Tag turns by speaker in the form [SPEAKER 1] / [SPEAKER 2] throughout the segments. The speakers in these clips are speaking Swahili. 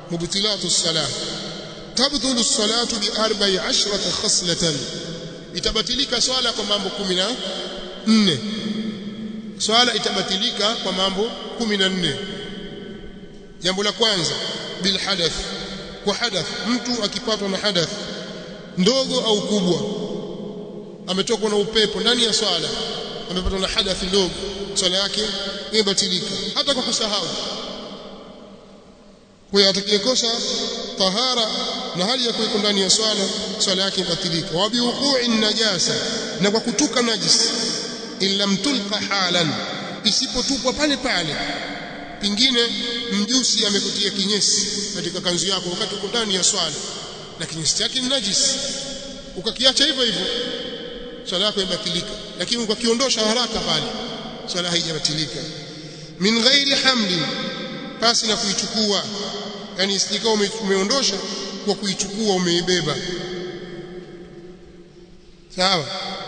[SPEAKER 1] mubtilatu as-salah tabtulu as-salatu bi 14 khaslatan itabatilika swala kwa mambo 14 swala itabatilika kwa mambo 14 jambo la kwanza bil hadath kwa hadath mtu akipatwa na hadath ndogo au kubwa ametokwa na upepo ndani ya swala amepatwa na hadath ndogo swala yake imebatilika hata kwa kusahau kwa hiyo atakayekosa tahara na hali ya kuwa ndani ya swala yake ibatilika wa biwuqu'i najasa na kwa kutuka najis illa mtulqa halan isipotupwa pale pale pingine mjusi amekutia kinyesi katika kanzu yako wakati uko ndani ya swala na kinyesi chake ni najis ukakiacha hivyo hivyo swala yako ibatilika lakini ukakiondosha haraka pale swala haijabatilika min ghairi hamlin pasi na kuichukua yani isijikao umeondosha kwa kuichukua umeibeba sawa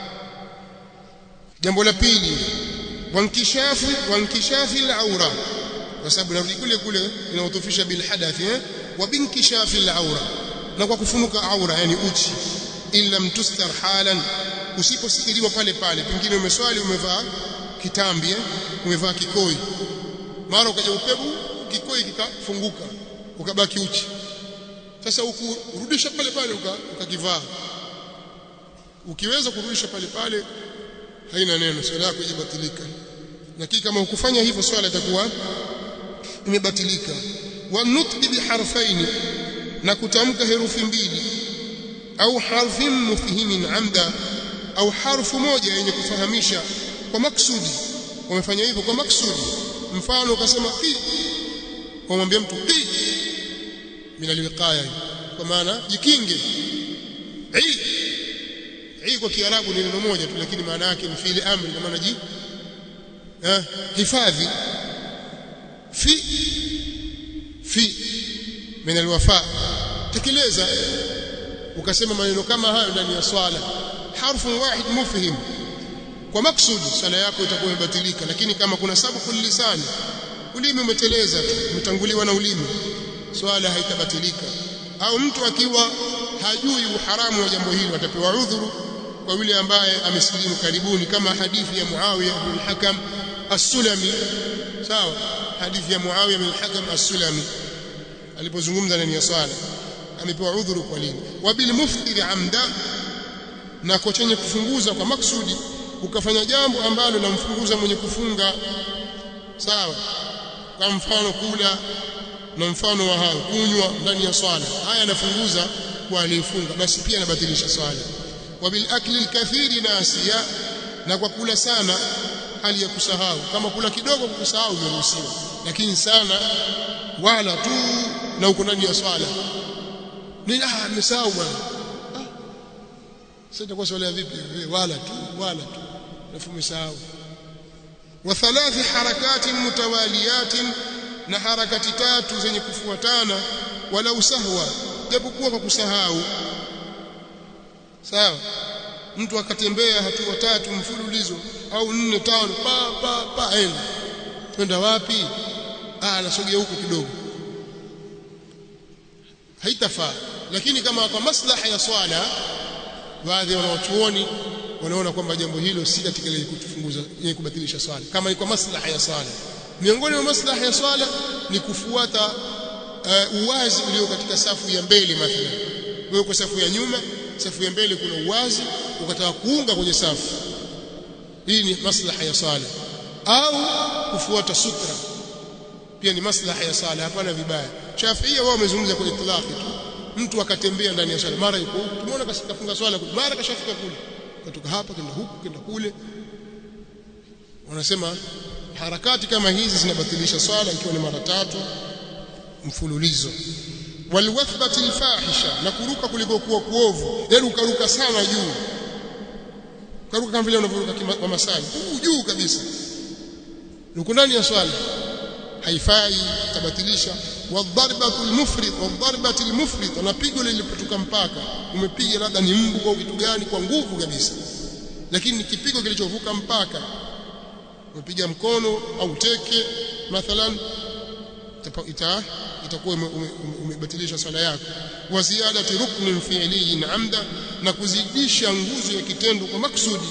[SPEAKER 1] jambo la pili wankishafi al-aura kwa sababu narudi kule inaotofisha bil hadath wa binkishafi al-aura na kwa kufunuka aura yani uchi illa mtustar halan usipositiriwa pale pale pengine umeswali umevaa kitambi umevaa kikoi mara ukaja upepo kikoi kikafunguka ukabaki uchi sasa ukurudisha pale pale ukakivaa ukiweza kurudisha pale pale haina neno swala yako ibatilika lakini kama ukufanya hivyo swala itakuwa imebatilika wa nutqi bi harfaini na kutamka herufi mbili au harfin mufhimin amda au harfu moja yenye kufahamisha kwa maksudi wamefanya hivyo kwa maksudi mfano ukasema qi wamwambia mtu qi min alwiqaya kwa maana jikinge kwa kiarabu ni neno moja tu lakini maana yake ni fi'li amri kwa maana hifadhi fi min alwafa tekeleza ukasema maneno kama hayo ndani ya swala harfu wahid mufhim kwa maksudi swala yako itakuwa imebatilika lakini kama kuna sababu lisani ulimi umeteleza tu umetanguliwa na ulimi swala haitabatilika au mtu akiwa hajui uharamu wa jambo hili atapewa udhuru kwa yule ambaye amesilimu karibuni kama hadithi ya Muawiya ibn al-Hakam as-Sulami sawa hadithi ya Muawiya ibn al-Hakam as-Sulami alipozungumza ndani ya swala amepewa udhuru kwa lini wa bil muftir amda na kwa chenye kufunguza kwa maksudi ukafanya jambo ambalo lamfunguza mwenye kufunga sawa kwa mfano kula na mfano wa hao kunywa ndani ya swala haya yanafunguza kwa aliyefunga basi pia anabatilisha swala wa bil akli al-kathiri nasiya na kwa kula sana hali ya kusahau kama kula kidogo kusahau imeruhusiwa lakini sana wala tu na uko ndani ya swala ni amesahau bwana sasa kwa swala vipi wala tu nafu umesahau wa thalathi harakatin mutawaliyatin na harakati tatu zenye kufuatana wala usahwa japokuwa kwa kusahau sawa mtu akatembea hatua tatu mfululizo au 4 5 pa aenda twenda wapi anasogea huko kidogo haitafaa lakini kama kwa maslaha ya swala baadhi ya wanachuoni wanaona kwamba jambo hilo si katika ile kutufunguza yenye kubatilisha swala kama ni kwa maslaha ya swala miongoni mwa maslaha ya swala ni kufuata uwazi ulio katika safu ya mbele mathalan wewe kwa safu ya nyuma safu ya mbele kuna uwazi ukataka kuunga kwenye safu hii ni maslaha ya swala au kufuata sutra pia ni maslaha ya swala hapana vibaya Shafiia wao wamezungumza kwa itlaqi tu mtu akatembea ndani ya swala mara yuko tumeona kafunga swala mara kashafika kule kutoka hapa kwenda huku kwenda kule wanasema harakati kama hizi zinabatilisha swala ikiwa ni mara tatu mfululizo walwathbati alfahisha na kuruka kuliko kuwa kuovu yani ukaruka sana juu ukaruka kama vile unavyoruka kwa masali juu kabisa uko ndani ya swala haifai tabatilisha wadharbatu almufrid na pigo lilipotoka mpaka umepiga labda ni mbu au kitu gani kwa nguvu kabisa lakini kipigo kilichovuka mpaka umepiga mkono au teke mathalan itakuwa umebatilisha swala yako. Wa ziyadati ruknin fi'liyin amda, na kuzidisha nguzo ya kitendo kwa maksudi.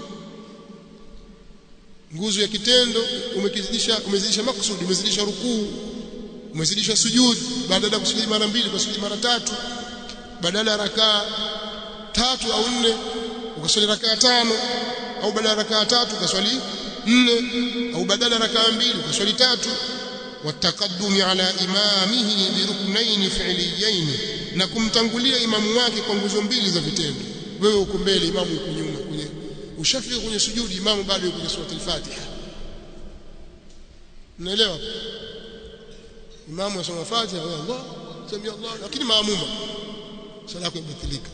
[SPEAKER 1] Nguzo ya kitendo umezidisha maksudi, umezidisha rukuu, umezidisha sujud, badala ya kusujudi mara 2 kwa sujudi mara 3, badala ya rakaa 3 au 4 ukaswali rakaa 5, au badala ya rakaa 3 ukaswali 4, au badala ya rakaa 2 ukaswali 3. Wataqaddumi ala imamihi biruknayn fi'liyayn, na kumtangulia imamu wake kwa nguzo 2 za vitendo. Wewe uko mbele, imamu yuko nyuma. Ushafika kwenye sujudi, imamu bado yuko kwenye sura al-Fatiha. Unaelewa? Imamu asoma Fatiha, Allah sami Allah, lakini maamuma sala yako imebatilika.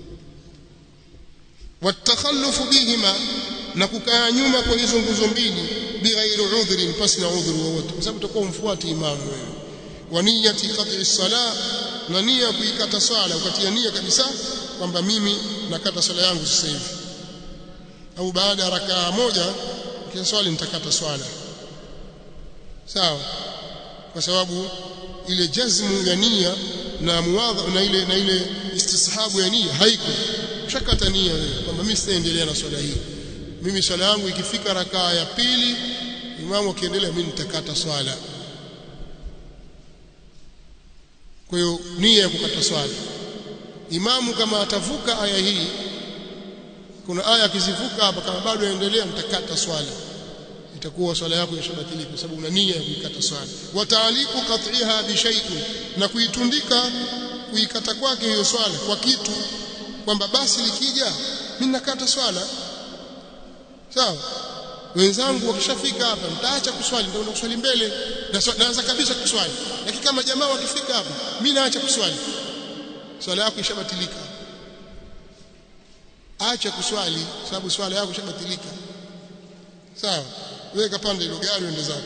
[SPEAKER 1] Watakhallufu bihima, na kukaa nyuma kwa hizo nguzo 2 bighairi udhrin, pasi na udhuru wowote, kwa sababu utakuwa umfuati imamu wewe. Wa niyati qat'i as-salah, na nia kuikata swala, ukatia nia kabisa kwamba mimi nakata swala yangu sasa hivi, au baada ya rakaa moja kiswali nitakata swala. Sawa? Kwa sababu ile jazmu ya nia na muwadha na ile istishabu ya nia haiko. Ushakata nia wewe kwamba mimi sitaendelea na swala hii, mimi swala yangu ikifika rakaa ya 2 imamu akiendelea mimi nitakata swala. Kwa hiyo nia ya kukata swala, imamu kama atavuka aya hii, kuna aya akizivuka hapa kama bado yaendelea, nitakata swala, itakuwa swala yako imeshabatilika kwa sababu una nia ya kuikata swala. Wa ta'liqu qat'iha bi shay'in, na kuitundika kuikata kwake hiyo swala kwa kitu, kwamba basi likija mimi nakata swala. Sawa? Wenzangu wakishafika hapa nitaacha kuswali, ndio kuswali mbele, naanza kabisa kuswali. Lakini kama jamaa wakifika hapa mimi naacha kuswali, swala yako ishabatilika. Acha kuswali sababu swala yako ishabatilika. Sawa? Wewe kapanda ile gari uende zako.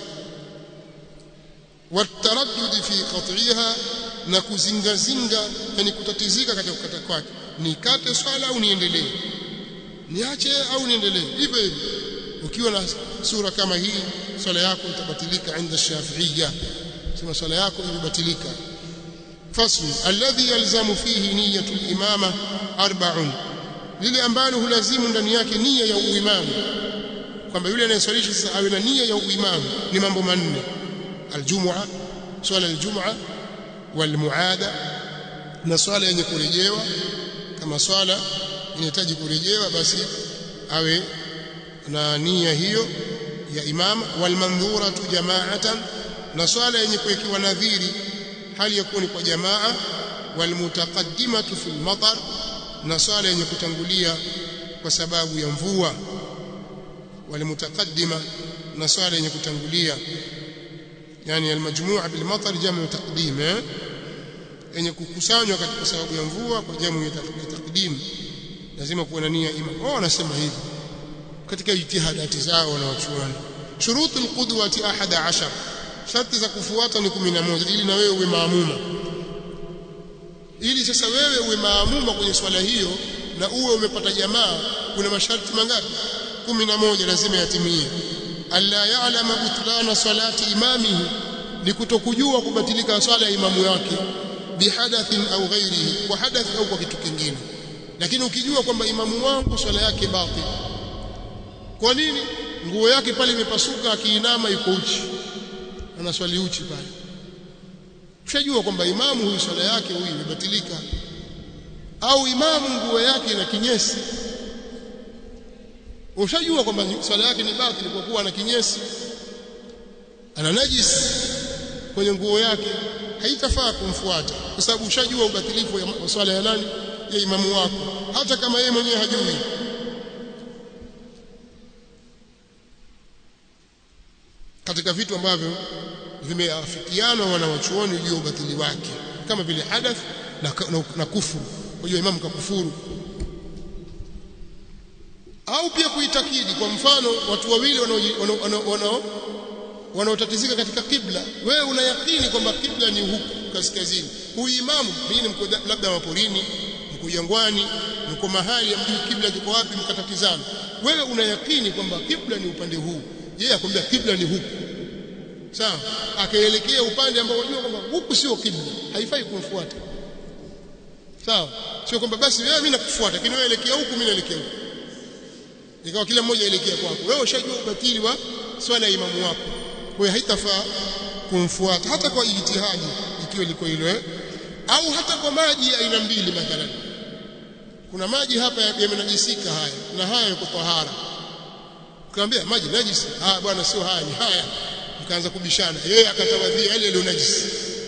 [SPEAKER 1] Wataraddud fi qat'iha, na kuzingazinga, yani kutatizika katika kukata kwake, nikate swala au niendelee, niache au niendelee. Hivyo hivyo ukiwa na sura kama hii, swala yako itabatilika inda Shafi'iyya, sema swala yako imebatilika. Fasl alladhi yalzamu fihi niyyatu al-imama 4, lile ambalo hulazimu ndani yake nia ya uimamu, kwamba yule anayeswalisha sasa awe na nia ya uimamu, ni mambo 4: aljum'a, swala aljum'a, walmuada, na swala yenye kurejewa. Kama swala inahitaji kurejewa, basi awe na nia hiyo ya imama. Walmandhuratu jama'atan, na swala yenye kuwekewa nadhiri hali ya kuwa ni kwa jamaa. Walmutaqaddimatu fil matar, na swala yenye kutangulia kwa sababu ya mvua. Walmutaqaddima, na swala yenye kutangulia, yani almajmu'a bil matar jamu taqdim, yenye kukusanywa kwa sababu ya mvua kwa jamu ya taqdim, lazima kuwa na nia imam. Wanasema hivi katika ijtihadati zao na wachuoni. Shurutul qudwati 11, sharti za kufuata ni 11, ili na wewe uwe maamuma. Ili sasa wewe uwe maamuma kwenye swala hiyo na uwe umepata jamaa, kuna masharti mangapi? 11 lazima yatimie. Alla ya'lama butlana salati imamihi, ni kutokujua kubatilika swala ya imamu yake, bihadathin au ghairihi, kwa hadath au kwa kitu kingine. Lakini ukijua kwamba imamu wangu swala yake batil, kwa nini? Nguo yake pale imepasuka, akiinama yuko uchi, anaswali uchi pale, ushajua kwamba imamu huyu swala yake huyu imebatilika. Au imamu nguo yake ina kinyesi, ushajua kwamba swala yake ni batili kwa kuwa ana kinyesi, ana najis kwenye nguo yake, haitafaa kumfuata, kwa sababu ushajua ubatilifu wa swala ya nani? Ya imamu wako, hata kama yeye mwenyewe hajui. Katika vitu ambavyo vimeafikiana wanawachuoni juu ya ubatili wake, kama vile hadath na kufuru. Unajua imamu kakufuru. Au pia kuitakidi, kwa mfano watu wawili wanaotatizika katika kibla, wewe unayakini kwamba kibla ni huku kaskazini, huyu imamu pengine mko labda maporini, mko jangwani, mko mahali ambapo kibla kiko wapi, mkatatizana. Wewe unayakini kwamba kibla ni upande huu, yeye akwambia kibla ni huku. sawa, akaelekea upande ambao unajua kwamba huku sio kibla, haifai kumfuata. Sawa, sio kwamba basi wewe mimi nakufuata lakini wewe elekea huku mimi naelekea huku, ikawa kila mmoja elekea kwako. Wewe ushajua ubatili wa swala ya imamu wako, kwa hiyo haitafaa kumfuata hata kwa ijtihadi ikiwa liko hilo. Au hata kwa maji ya aina mbili, mathalan kuna maji hapa yamenajisika haya na haya yako tahara, ukamwambia maji najisi, bwana sio haya ni haya, mkaanza kubishana, yeye akatawadhia ile ile najisi,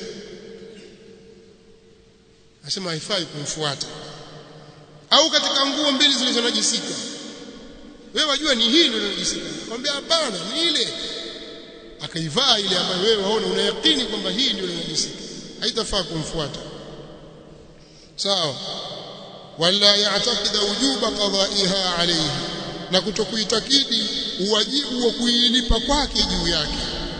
[SPEAKER 1] asema haifai kumfuata. Au katika nguo mbili zilizonajisika, wewe wajua ni hii ndio inajisika, akamwambia hapana ni ile, akaivaa ile ambayo wewe waona una yakini kwamba hii ndio inajisika, haitafaa kumfuata. Sawa. Wala ya'taqida wujuba qada'iha alayhi, na kutokuitakidi uwajibu wa kuilipa kwake juu yake.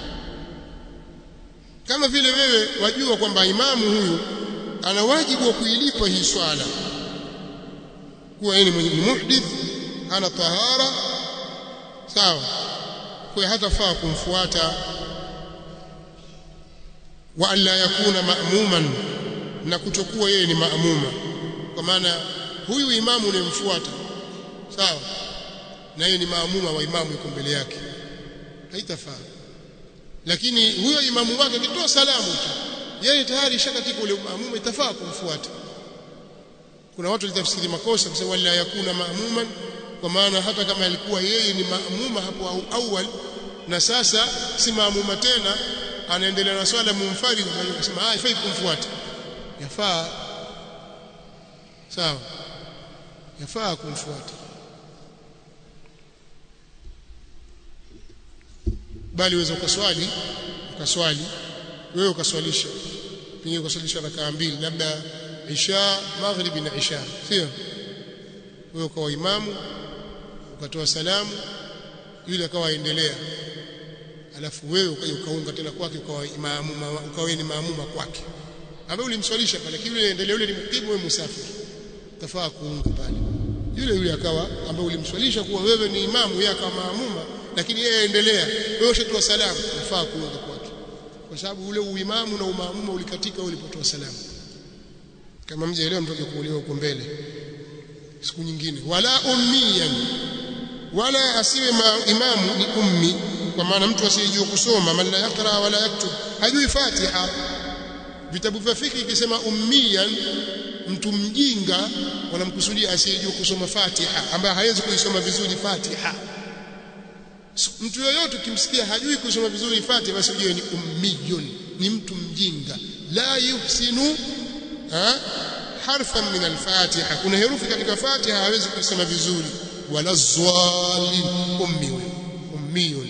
[SPEAKER 1] Kama vile wewe wajua kwamba imamu huyu ana wajibu wa kuilipa hii swala, kuwa yeye ni muhdith, ana tahara, sawa, kwa hatafaa kumfuata. Wa alla yakuna ma'muman, na kutokuwa yeye ni maamuma, kwa maana huyu imamu unayemfuata, sawa, na yeye ni maamuma wa imamu yuko mbele yake, haitafaa. Lakini huyo imamu wake akitoa salamu tu, yeye tayari shakatika ule maamuma, itafaa kumfuata. Kuna watu litafsiri makosa kusema wala yakuna maamuman, kwa maana hata kama alikuwa yeye ni maamuma hapo awali na sasa si maamuma tena, anaendelea na swala munfarid, anasema haifai kumfuata. Yafaa, sawa, yafaa kumfuata, bali uweza ukaswali wewe ukaswalisha, pengine ukaswalisha rakaa mbili, labda isha maghribi na isha, sio wewe ukawa imamu ukatoa salamu, yule akawa aendelea, alafu wewe ukaja ukaunga tena kwake, ukawa imamu, ukawa ni maamuma kwake ambaye ulimswalisha pale, lakini yule endelea, yule ni mkimu, wewe musafiri, tafaa kuunga pale. Yule akawa ambaye ulimswalisha kuwa wewe ni imamu, yeye akawa maamuma, lakini yeye endelea, wewe ushatoa salamu, tafaa kuunga kwake, kwa sababu ule uimamu na umaamuma ulikatika ulipotoa salamu. Kama mjaelewa mtoke kuuliwa huko mbele siku nyingine. Wala ummiyan, wala asiwe imamu ni ummi, kwa maana mtu asiyejua kusoma, man la yaqra wala yaktub, hajui Fatiha. Vitabu vya fiqh ikisema ummiyan, mtu mjinga, wanamkusudia asiyejua kusoma Fatiha, ambaye hawezi kuisoma vizuri Fatiha. Mtu yoyote ukimsikia hajui kusoma vizuri Fatiha, basi ujue ni ummiyun, ni mtu mjinga. La yuhsinu harfan min al-Fatiha, kuna herufi katika Fatiha hawezi kusoma vizuri. Wala zwalin, ummiyun,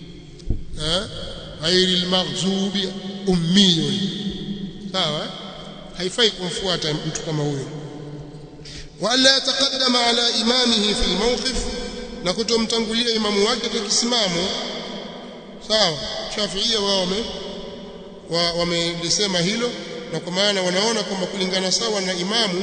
[SPEAKER 1] ghairi al-maghzubi, ummiyun. Sawa, haifai kumfuata mtu kama huyo. Wala yataqaddama ala imamihi fi al-mawqif, na kutomtangulia imamu wake kwa kisimamo. Sawa, Shafiia wao wamesema hilo, na kwa maana wanaona kwamba kulingana sawa na imamu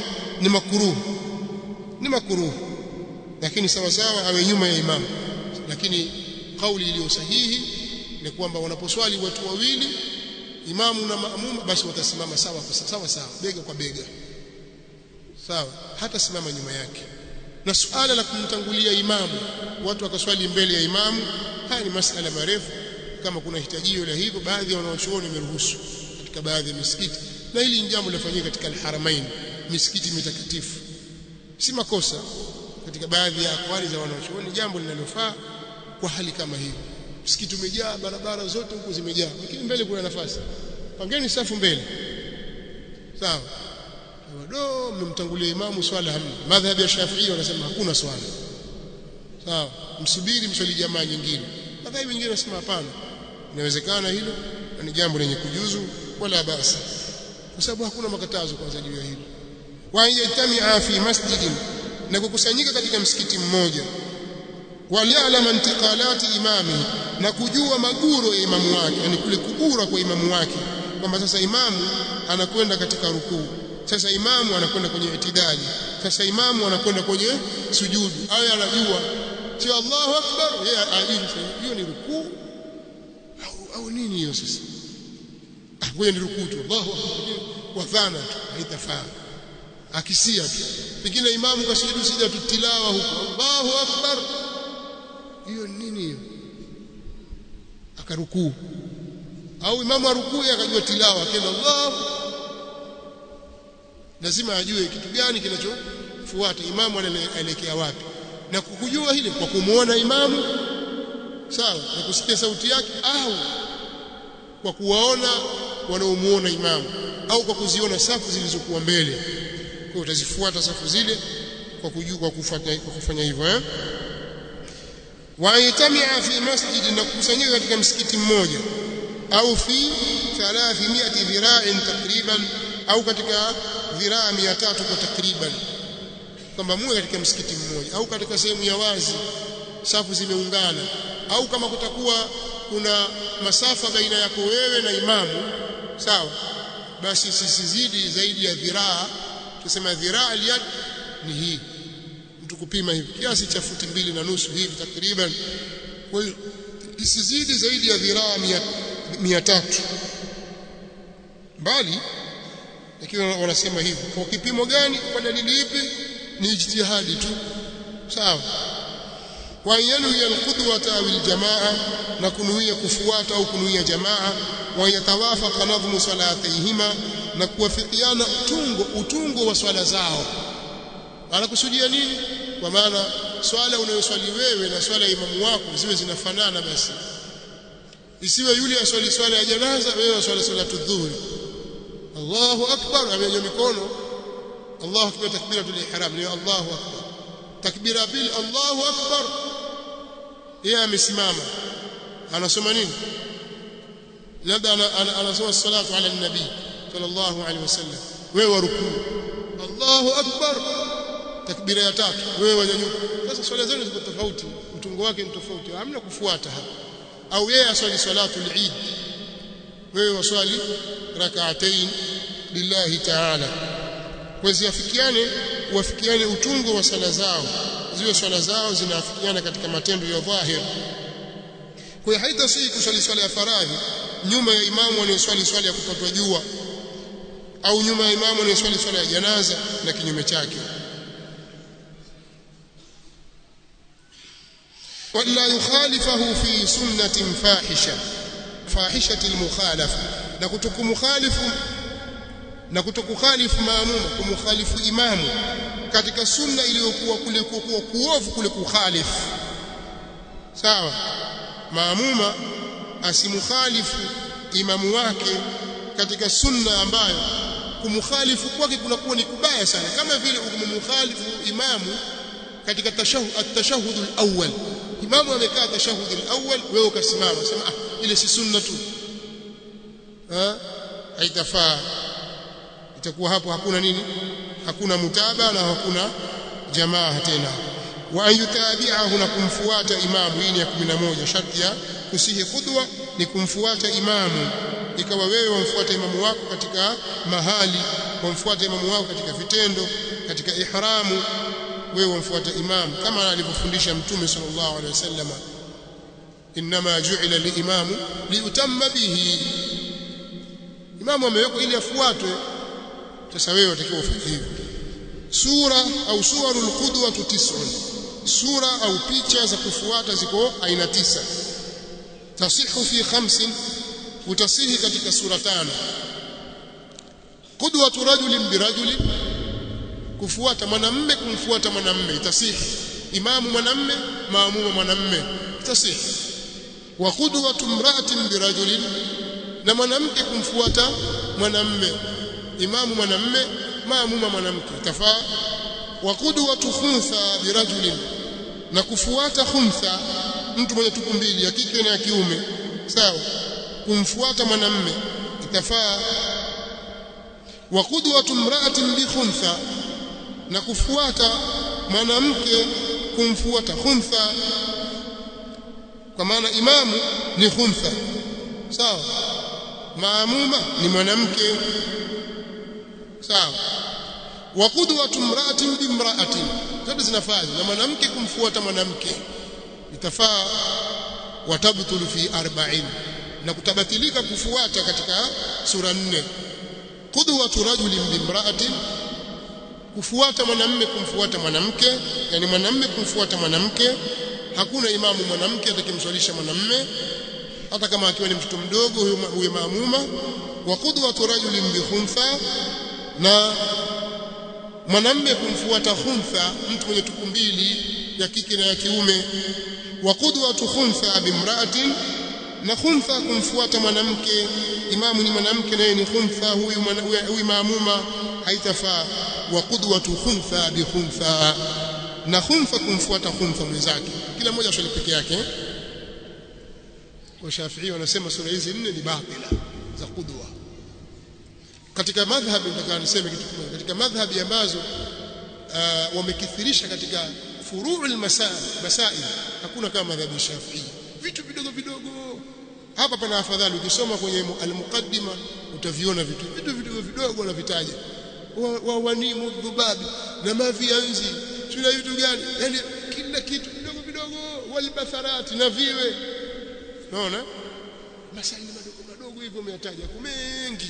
[SPEAKER 1] ni makruh, lakini sawa sawa awe nyuma ya imamu. Lakini kauli iliyo sahihi ni kwamba wanaposwali watu wawili, imamu na maamuma, basi watasimama sawa bega kwa bega, sawa, hata simama nyuma yake. Na suala la kumtangulia imamu, watu wakaswali mbele ya imamu, haya ni masala marefu. Kama kuna hitajio la hivyo, baadhi ya wanawachuoni wameruhusu katika baadhi ya misikiti, na hili ni jambo linafanyika katika al-Haramain, misikiti mitakatifu, si makosa. Katika baadhi ya akwali za wanawachuoni, jambo linalofaa kwa hali kama hiyo. Msikiti umejaa, barabara zote huko zimejaa, lakini mbele kuna nafasi, pangeni safu mbele, sawa, wado mmemtangulia imamu, swala hamna. Madhhabi ya Shafi'i wanasema hakuna swala, sawa, msubiri mswali jamaa nyingine. Madhhabi wengine wanasema hapana, inawezekana hilo, na ni jambo lenye kujuzu, wala basi, kwa sababu hakuna makatazo kwanza juu ya hilo. Wa yajtami'a fi masjidin, na kukusanyika katika msikiti mmoja. Wali'lama intiqalati imami, na kujua maguro ya imamu wake, yani kule kugura kwa imamu wake, kwamba sasa imamu anakwenda katika rukuu, sasa imamu anakwenda kwenye itidali, sasa imamu anakwenda kwenye sujudu. Awe anajua sio Allahu akbar, yeye ajui hiyo ni rukuu au nini hiyo sasa? Ngoja nirukuu tu, Allahu akbar, kwa dhana tu, haitafaa. Akisia tu, pengine imamu kasujudu sija tutilawa huko, Allahu akbar, hiyo nini hiyo? Akarukuu, au imamu arukuu akajua tilawa, akaenda Allahu, lazima ajue kitu gani kinachofuata, imamu anaelekea wapi, na kujua hili kwa kumuona imamu, sawa, na kusikia sauti yake, au kwa kuwaona wanaomuona imamu, au kwa kuziona safu zilizokuwa mbele. Kwa utazifuata safu zile kwa kujua, kwa kufanya hivyo. Wa yatamia fi masjid, na kukusanyika katika msikiti mmoja, au fi 300 dhira'in takriban, au katika dhiraa 300 kwa takriban, kwamba muwe katika msikiti mmoja au katika sehemu ya wazi, safu zimeungana, au kama kutakuwa kuna masafa baina yako wewe na imamu, sawa, basi sisizidi zaidi ya dhiraa. Tusema dhiraa aliyad ni hii, mtu kupima hivi kiasi cha futi 2.5 hivi takriban. Kwa hiyo isizidi zaidi ya dhiraa 300 mbali. Lakini wanasema hivi kwa kipimo gani, kwa dalili ipi? Ni ijtihadi tu, sawa. Wa yanwi alqudwata aw aljamaa, na kunuia kufuata au kunuia jamaa. Wa yatawafaqa nadhmu salatihima, na kuwafikiana utungo wa swala zao. Anakusudia nini? Kwa maana swala unayoswali wewe na swala ya imamu wako ziwe zinafanana. Basi isiwe yule aswali swala ya janaza, wewe aswali salatu dhuhuri, Allahu akbar, amenyoa mikono, Allahu akbar, takbiratul ihram, ni Allahu akbar, takbira bil Allahu akbar, yeye amesimama anasoma nini? Labda anasoma salatu ala nabi sallallahu alaihi wasallam, wewe warukuu Allahu akbar, takbira ya 3, wewe wanyanyuka. Sasa swala zenu ziko tofauti, mtungo wake ni tofauti, hamna kufuata hapa. Au yeye aswali salatu al-Eid, wewe waswali rak'atayn lillahi ta'ala, wafikiane utungo wa sala zao, ziwe swala zao zinafikiana katika matendo ya dhahir. Kwa hiyo haitasihi kuswali swala ya faradhi nyuma ya imamu anayeswali swala ya kupatwa jua, au nyuma ya imamu anayeswali swala ya janaza na kinyume chake. wala yukhalifahu fi sunnatin fahishati almukhalafa, na kutokukhalifu maamuma, kumukhalifu imamu katika sunna iliyokuwa kule kuovu kule kukhalifu, sawa. Maamuma asimukhalifu imamu wake katika sunna ambayo kumukhalifu kwake kunakuwa ni kubaya sana, kama vile ukumukhalifu imamu katika at-tashahhud al-awwal. Imamu amekaa tashahhud al-awwal, wewe ukasimama, sema ile si sunna tu, haitafaa. Itakuwa hapo hakuna nini, hakuna mutaba na hakuna jamaa tena. Wa ayutabi'ahu, na kumfuata imamu. Hii ni ya 11. Sharti ya kusihi qudwa ni kumfuata imamu, ikawa wewe wamfuata imamu wako katika mahali, wamfuata imamu wako katika vitendo, katika ihramu, wewe wamfuata imamu kama alivyofundisha Mtume sallallahu alaihi wasallam, inma ju'ila al-imamu liutamma bihi, imamu amewekwa ili afuatwe. Sasa wewe unatakiwa ufanye hivyo. Sura au suwarul qudwa 9, sura au picha za kufuata ziko aina 9. Tasihu fi 5, utasihi katika sura 5. Qudwatu rajulin birajulin, kufuata mwanamume kumfuata mwanamume, itasihi. Imamu mwanamume, maamuma mwanamume, itasihi. Wa qudwatu imra'atin birajulin, na mwanamke kumfuata mwanamume, imamu mwanamume, maamuma mwanamke, itafaa. Wa qudwatu khuntha birajulin, na kufuata khuntha, mtu mwenye tupu mbili, ya kike na ya kiume, sawa, kumfuata mwanamume itafaa. Wa qudwatu imra'atin bi khuntha, na kufuata mwanamke kumfuata khuntha, kwa maana imamu ni khuntha, sawa, maamuma ni mwanamke, sawa. Wa qudwatu imra'atin bi imra'atin, zote zinafaa, na mwanamke kumfuata mwanamke itafaa. Watabtulu fi 40, na kutabatilika kufuata katika sura 4 qudwatu rajulin bimra'atin kufuata mwanamume kumfuata mwanamke yani mwanamume kumfuata mwanamke hakuna imamu mwanamke atakimswalisha mwanamume hata kama akiwa ni mtoto mdogo huyo maamuma wa qudwatu rajulin bi khuntha na mwanamume kumfuata khuntha mtu mwenye tupu mbili ya kike na ya kiume wa qudwatu khuntha bimra'atin na khuntha kumfuata mwanamke imamu ni mwanamke naye ni khuntha huyu maamuma haitafaa wa qudwatu khuntha bi khuntha na khuntha kumfuata khuntha mwenzake kila mmoja swali peke yake wa Shafi'i wanasema sura hizi 4 ni batila za qudwa katika madhhabi nataka niseme kitu kimoja katika madhhabi ambazo wamekithirisha katika furu'ul masail hakuna kama madhhabi Shafi'i vitu vidogo vidogo hapa pana afadhali ukisoma kwenye al-muqaddima utaviona vitu vidogo na vitaja wanimu dhubabi na mavianzi tuna vitu gani yani kila kitu vidogo walbatharati na viwe unaona masaili madogo hivyo umeyataja mengi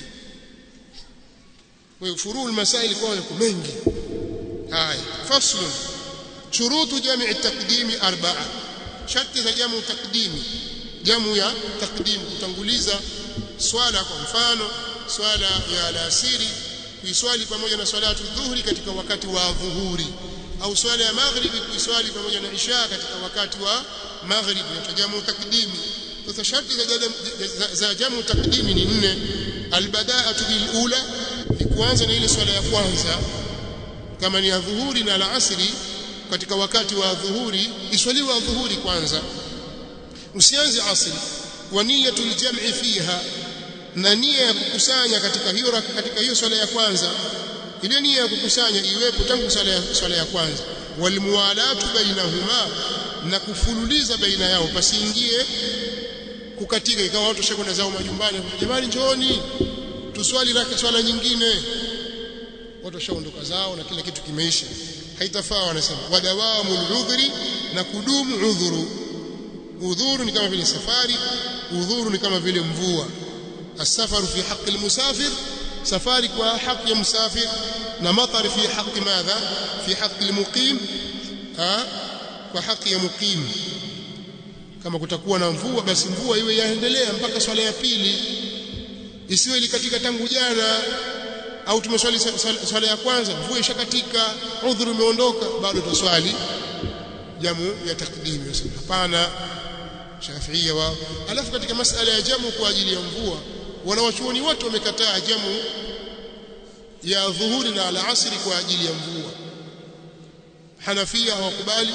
[SPEAKER 1] kwa furul masaili kwa mengi haya faslun shurutu jami' at-taqdim 4 sharti za jamu taqdimi jamu ya taqdim kutanguliza swala kwa mfano swala ya alasiri kuiswali pamoja na salatu dhuhuri katika wakati wa dhuhuri au swala ya maghribi kuiswali pamoja na isha katika wakati wa maghribi na jamu taqdimi sasa sharti za jamu taqdimi ni 4 albada'atu bil ula kuanza na ile swala ya kwanza kama ni ya dhuhuri na alasiri katika wakati wa dhuhuri iswaliwa dhuhuri kwanza usianze asri wa niyatul jam'i fiha na nia ya kukusanya katika hiyo swala ya kwanza ile nia ya kukusanya iwepo tangu swala ya kwanza walmuwalatu bainahuma na kufululiza baina yao pasiingie kukatika ikawa watu shakwenda zao majumbani jamani njooni tuswali swala nyingine watu washaondoka zao na kila kitu kimeisha haitafaa wanasema wadawamu udhuri na kudumu udhuru ni kama vile safari udhuru ni kama vile mvua السفر في حق المسافر سفاري kwa haki ya msafir na matar fi haqi madha fi haqi almuqim kwa haki ya muqim kama kutakuwa na mvua basi mvua iwe yaendelea mpaka swala ya pili isiwe ilikatika tangu jana au tumeswali swala ya kwanza mvua ishakatika udhuru umeondoka bado tuswali jamu ya takdimi hapana Shafi'ia wao alafu katika masala ya jamu kwa ajili ya mvua wanawachuoni wote wamekataa jamu ya dhuhuri na alasiri kwa ajili ya mvua Hanafia hawakubali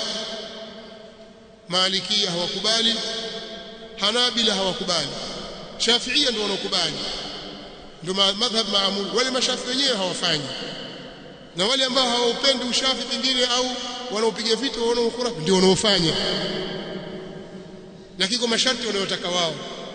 [SPEAKER 1] Malikia hawakubali Hanabila hawakubali Shafi'ia ndio wanaokubali ndio madhhab maamul wale mashafi wenyewe hawafanyi na wale ambao hawaupendi ushafi pengine au wanaopiga vita wanaokhurafi ndio wanaofanya lakini kwa masharti wanayotaka wao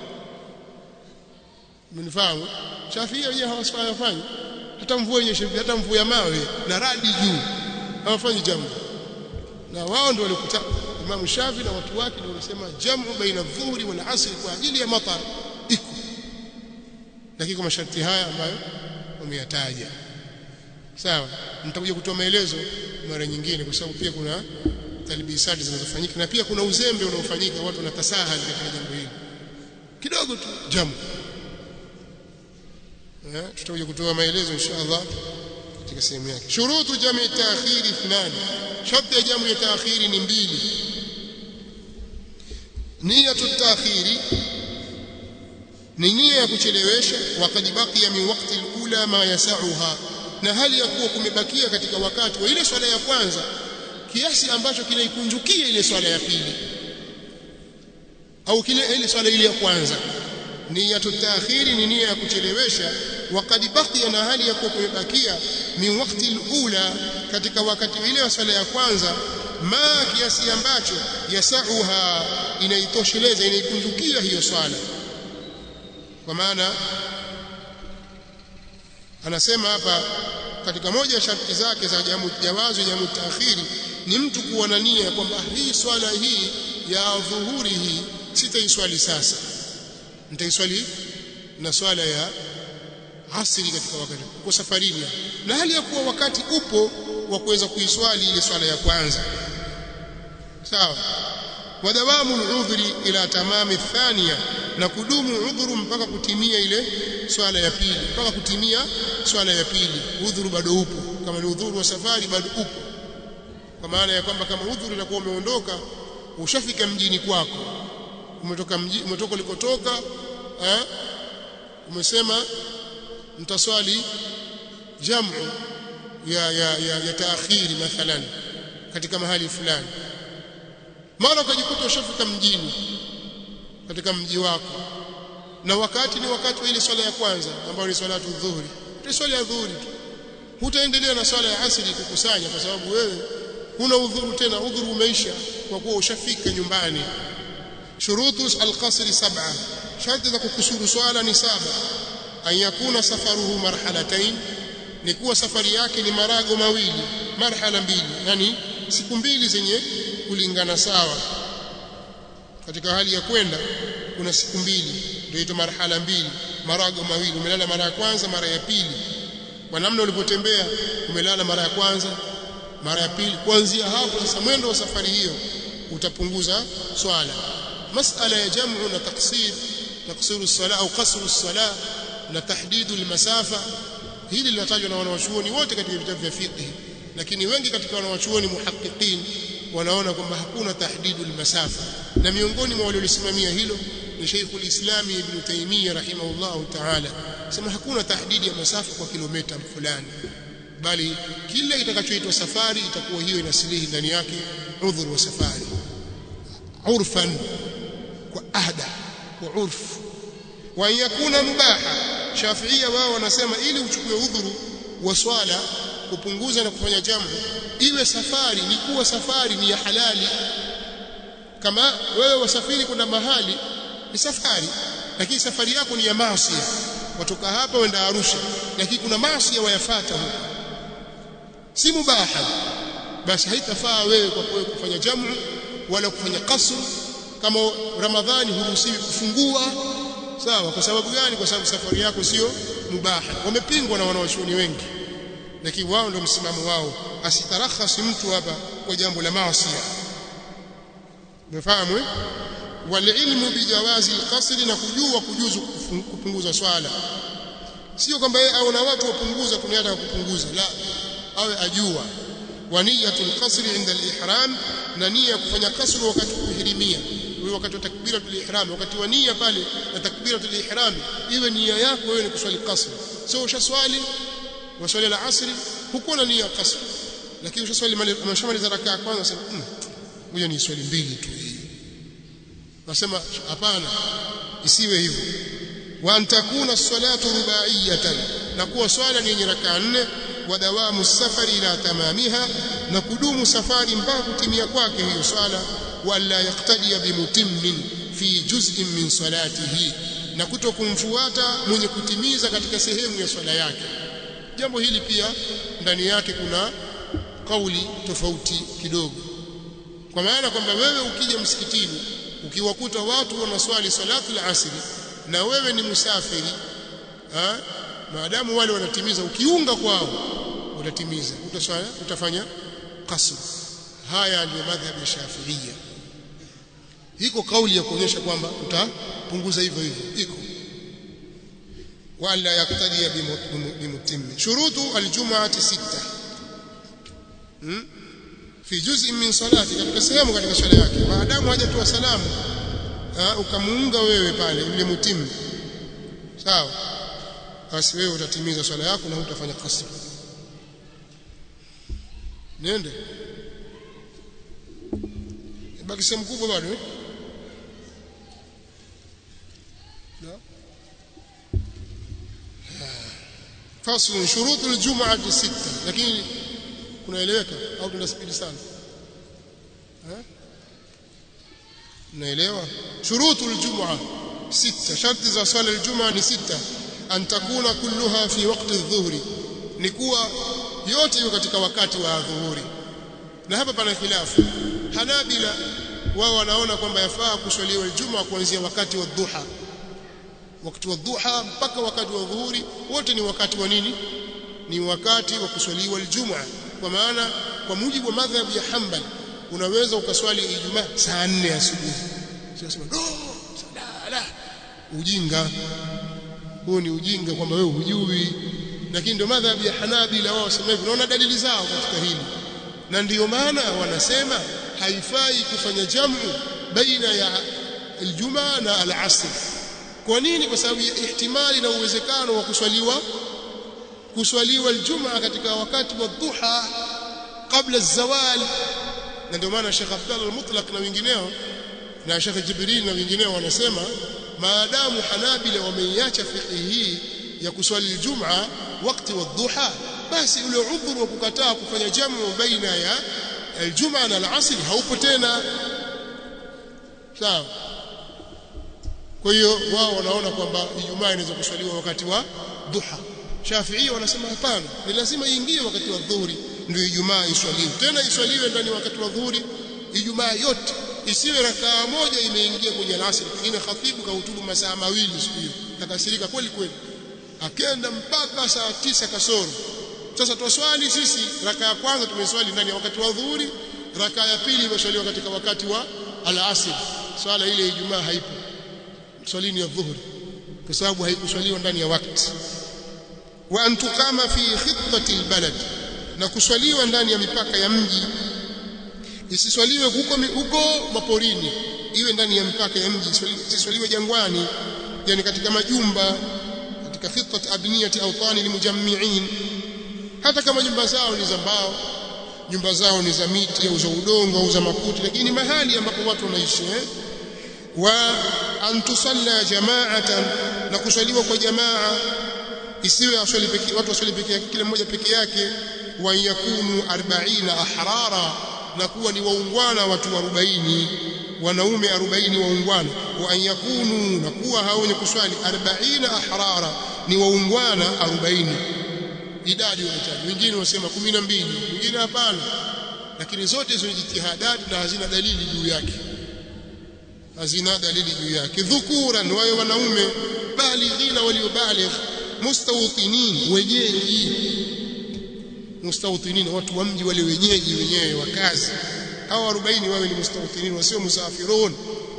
[SPEAKER 1] mnifahamu Shafi'ia wenyewe hawafanyi hata mvua yenyewe hata mvua ya mawe na radi juu hawafanyi jambo na wao ndio walikuta Imam Shafi na watu wake ndio wanasema jamu baina dhuhuri wal asr kwa ajili ya matar iko lakini kwa masharti haya ambayo wameyataja sawa nitakuja kutoa maelezo mara nyingine kwa sababu pia kuna talbisati zinazofanyika na pia kuna uzembe unaofanyika watu wanatasahali katika jambo hili kidogo tu jamu tutakuja kutoa maelezo inshallah katika sehemu yake shurutu jami' ta'khiri 2 sharti ya jamu ya ta'khiri ni 2 niyatu ta'khiri ni nia ya kuchelewesha wakati bakia min wakati al-ula ma yasauha na hali ya kuwa kumebakia katika wakati wa ile swala ya kwanza kiasi ambacho kinaikunjukia ile swala ya pili au ile swala ile ya kwanza niyatu ta'khiri ni nia ya kuchelewesha wakati bakia na hali ya kuwa kumebakia min wakati al-ula katika wakati ile wa swala ya kwanza ma kiasi ambacho yasauha inaitosheleza inaikunjukia hiyo swala kwa maana anasema hapa katika moja ya sharti zake za jawazu jamu ta'khiri ni mtu kuwa na nia kwamba hii swala hii ya dhuhuri hii sitaiswali sasa nitaiswali na swala ya asri katika wakati uko safarini, na hali ya kuwa wakati upo wa kuweza kuiswali ile swala ya kwanza. Sawa. Wadawamu al-udhri ila tamami athaniya, na kudumu udhuru mpaka kutimia ile swala ya pili, mpaka kutimia swala ya pili. Udhuru bado upo, kama ni udhuru wa safari bado upo, kwa maana ya kwamba kama udhuru utakuwa umeondoka, ushafika mjini kwako, umetoka ulikotoka, umesema mtaswali jamu ya taakhiri mathalan katika mahali fulani, mara ukajikuta ushafika mjini katika mji wako, na wakati ni wakati wa ile swala ya kwanza ambayo ni salatu dhuhuri, utaswali ya dhuhuri tu, hutaendelea na swala ya asri kukusanya, kwa sababu wewe huna udhuru tena, udhuru umeisha kwa kuwa ushafika nyumbani. Shurutu al-qasr 7, sharti za kukusuru swala ni 7. An yakuna safaruhu marhalatayn, ni kuwa safari yake ni marago mawili, marhala mbili, yani siku mbili zenye kulingana sawa. Katika hali ya kwenda kuna siku mbili, ndio ito marhala mbili, marago mawili. Umelala mara ya kwanza, mara ya pili, kwa namna ulipotembea umelala mara ya kwanza, mara ya pili. Kuanzia hapo sasa mwendo wa safari hiyo utapunguza swala. Masala ya jamu na taksir, taksiru as-salah au qasru as-salah na tahdidu al-masafa, hili linatajwa na wanawachuoni wote katika vitabu vya fiqh, lakini wengi katika wanawachuoni muhaqqiqin wanaona kwamba hakuna tahdidu al-masafa, na miongoni mwa waliosimamia hilo ni Sheikhul Islam Ibn Taymiyyah rahimahullahu ta'ala, sema hakuna tahdidi ya masafa kwa kilomita fulani, bali kila itakachoitwa safari itakuwa hiyo inasilihi ndani yake udhur wa safari, urfan, kwa ahda, kwa urfu. Wa yakuna mubaha, Shafi'ia wao wanasema ili uchukue udhuru wa swala kupunguza na kufanya jamu, iwe safari ni kuwa safari ni ya halali. Kama wewe wasafiri kwenda mahali ni safari, lakini safari yako ni ya maasi, watoka hapa wenda Arusha, lakini kuna maasi wayafuata huko, si mubaha, basi haitafaa wewe kwa kufanya jamu wala kufanya qasr. Kama Ramadhani huruhusiwi kufungua, sawa. Kwa sababu gani? Kwa sababu safari yako sio mubaha. Wamepingwa na wanawachuoni wengi, lakini wao ndio msimamo wao, asitarakhasi mtu hapa kwa jambo la maasi. Umefahamu? Walilmu bijawazi alqasr, na kujua kujuzu kupunguza swala, sio kwamba yeye au na watu wapunguza kuniata kupunguza, la, awe ajua. Wa niyatul qasr inda al-ihram, na nia kufanya kasr wakati kuhirimia, wakati wa takbiratul ihram, wakati wa nia pale na takbiratul ihram, iwe nia yako wewe ni kuswali kasr. Sio ushaswali waswali la asri hukuwa na nia kasr, lakini ushaswali umeshamaliza rakaa ya kwanza sema ngoja ni swali mbili tu hii, nasema hapana, isiwe hivyo. Wa antakuna as-salatu rubaiyatan, na kuwa swala ni yenye rakaa 4. Wa dawamu safari ila tamamiha, na kudumu safari mpaka kutimia kwake hiyo swala. Wala yaqtadi bimutimmin fi juz'in min salatihi, na kutokumfuata mwenye kutimiza katika sehemu ya swala yake. Jambo hili pia ndani yake kuna kauli tofauti kidogo, kwa maana kwamba wewe ukija msikitini ukiwakuta watu wanaswali salatu al-asri na wewe ni musafiri, maadamu wale wanatimiza, ukiunga kwao utatimiza, utafanya qasr. Haya ndio madhhabi ya Shafi'ia. Iko kauli ya kuonyesha kwamba utapunguza hivyo hivyo, iko. Wala yaktadi bimutimmi. Shurutu aljum'ati 6 fi juz'in min salati, katika sehemu katika swala yake, maadamu hajatoa salamu ukamuunga wewe pale yule mutimmi, sawa, basi wewe utatimiza swala yako na utafanya qasr. Nende baki sehemu kubwa bado fasl shurutu aljum'ah 6, lakini kunaeleweka au tuna spidi sana? Naelewa. Shurutu aljum'ah 6, sharti za swala aljum'ah ni 6. An takuna kulluha fi waqti adh-dhuhri, ni kuwa yote hiyo katika wakati wa dhuhuri. Na hapa pana khilafu. Hanabila wao wanaona kwamba yafaa kuswaliwa aljum'ah kuanzia wakati wa dhuha, wakati wa dhuha mpaka wakati wa dhuhuri wote ni wakati wa nini? Ni wakati wa kuswaliwa aljumaa. Kwa maana kwa mujibu wa madhhabi ya Hanbali unaweza ukaswali Ijumaa saa 4 asubuhi. Sasa la ujinga huo, ni ujinga kwamba wewe hujui. Lakini ndio madhhabi ya Hanabila wao wasema hivyo, naona dalili zao katika hili, na ndio maana wanasema haifai kufanya jamu baina ya aljumaa na alasr. Kwa nini? Kwa sababu ya ihtimali na uwezekano wa kuswaliwa aljumaa katika wakati wa dhuha kabla az-zawal. Na ndio maana Sheikh Abdullah al-Mutlaq na wengineo na Sheikh Jibril na wengineo wanasema maadamu Hanabila wameiacha fiqh hii ya kuswali aljumaa wakati wa dhuha, basi ule udhuru wa kukataa kufanya jamu baina ya aljumaa na alasr haupo tena. Sawa? Kwa hiyo wao wanaona kwamba Ijumaa inaweza kuswaliwa wakati wa dhuha. Shafi'i wanasema hapana, ni lazima iingie wakati wa dhuhuri ndio Ijumaa iswaliwe. Tena iswaliwe ndani wakati wa dhuhuri Ijumaa yote, isiwe rakaa moja imeingia kwenye alasr. Pengine khatibu kahutubu masaa 2 siku hiyo, takasirika kweli kweli, akaenda mpaka saa 9 kasoro. Sasa twaswali sisi rakaa ya kwanza tumeswali ndani ya wakati wa dhuhuri, rakaa ya pili imeswaliwa katika wakati wa alasr. Swala ile Ijumaa haipo, swalini ya dhuhuri kwa sababu haikuswaliwa ndani ya wakati. Wa antukama fi khitati albalad, na kuswaliwa ndani ya mipaka ya mji, isiswaliwe huko maporini, iwe ndani ya mipaka ya mji, isiswaliwe jangwani, yani katika majumba, katika khitat abniyati awtani limujammi'in. Hata kama nyumba zao ni za mbao, nyumba zao ni za miti au za udongo au za makuti, lakini mahali ambapo watu wanaishi. Wa an tusalla jama'atan, na kuswaliwa kwa jamaa, isiwe watu waswali peke yake, kila mmoja peke yake. Wa yakunu 40 ahrara, na kuwa ni waungwana watu 40, wanaume 40 waungwana. Wa an yakunu, na kuwa hao wenye kuswali 40 ahrara ni waungwana 40. Idadi wanataja, wengine wasema 12, wengine hapana, lakini zote hizo ni jitihadati na hazina dalili juu yake, hazina dalili juu yake. Dhukuran, wawe wanaume, balighina, waliobaligh, mustawtinin, wenyeji. Mustawtinin, watu wa mji wale wenyeji wenyewe wa kazi. Hao 40 wawe ni mustawtinin, wasio musafirun.